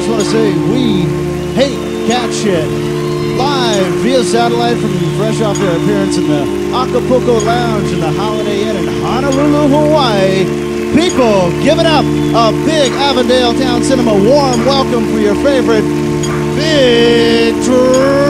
want to say we hate cat shit. Live via satellite from fresh off their appearance in the Acapulco Lounge in the Holiday Inn in Honolulu, Hawaii. People, give it up a big Avondale Town Cinema warm welcome for your favorite Big Drop.